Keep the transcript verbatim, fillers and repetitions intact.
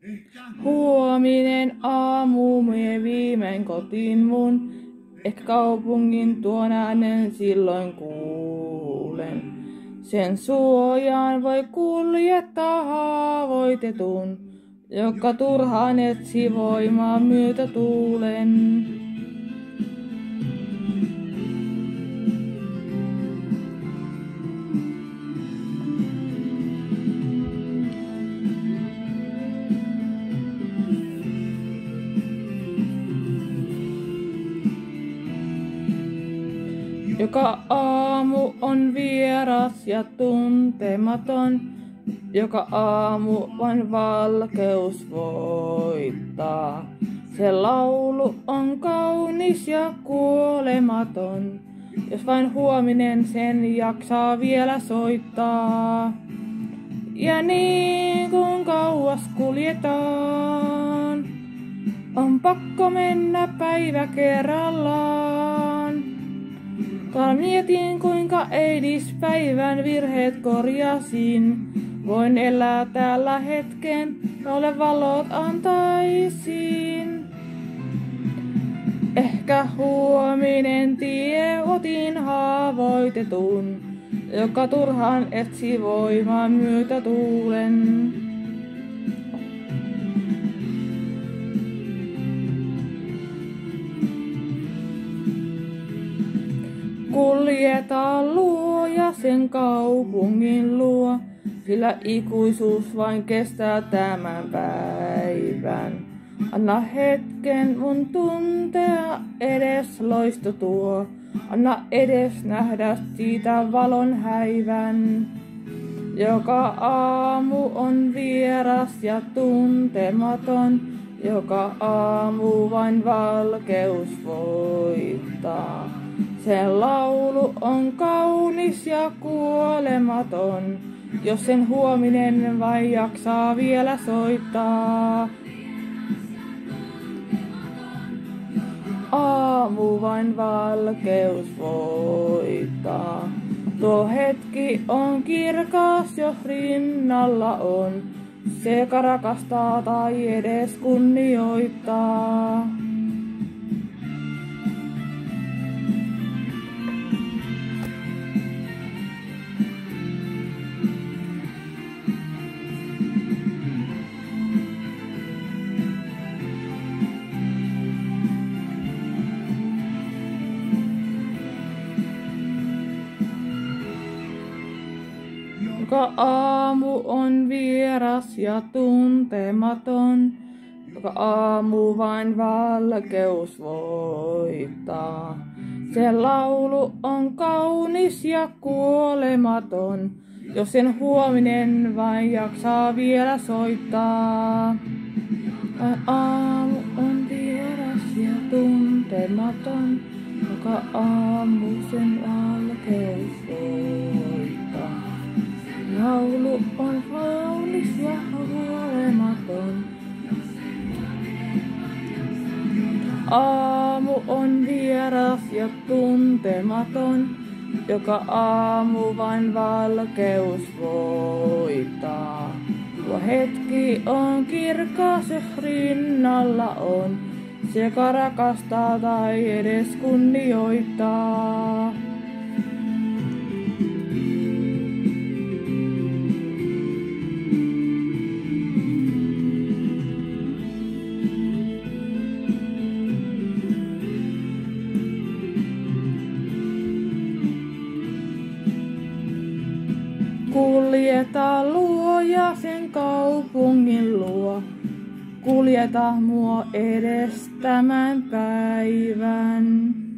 Huominen aamu mie viimein kotiin mun, ehkä kaupungin tuon äänen silloin kuulen. Sen suojaan voi kuljettaa haavoitetun, joka turhaan etsi voimaa myötätuulen. Joka aamu on vieras ja tuntematon, joka aamu vain valkeus voittaa. Se laulu on kaunis ja kuolematon, jos vain huominen sen jaksaa vielä soittaa. Ja niin kuin kauas kuljetaan, on pakko mennä päivä kerrallaan. Tuolla mietin kuinka eilispäivän virheet korjasin. Voin elää tällä hetken, jolle valot antaisin. Ehkä huominen tie otin haavoitetun, joka turhaan etsi voimaa myötätuulen. Kuljetaan luoja sen kaupungin luo, sillä ikuisuus vain kestää tämän päivän. Anna hetken mun tuntea, edes loisto tuo. Anna edes nähdä siitä valon häivän. Joka aamu on vieras ja tuntematon, joka aamu vain valkeus voittaa. Sen laulu on kaunis ja kuolematon, jos sen huominen vain jaksaa vielä soittaa. Aamu vain valkeus voittaa. Tuo hetki on kirkas, jos rinnalla on se, joka rakastaa tai edes kunnioittaa. Joka aamu on vieras ja tuntematon, joka aamu vain valkeus voittaa. Se laulu on kaunis ja kuolematon, jos sen huominen vain jaksaa vielä soittaa. Aamu on vieras ja tuntematon, joka aamu sen valkeus voittaa. Laulu on kaunis ja kuolematon. Aamu on vieras ja tuntematon, joka aamu vain valkeus voittaa. Tuo hetki on kirkas, jos rinnalla on se, joka rakastaa tai edes kunnioittaa. Kuljeta luoja sen kaupungin luo, kuljeta mua edes tämän päivän.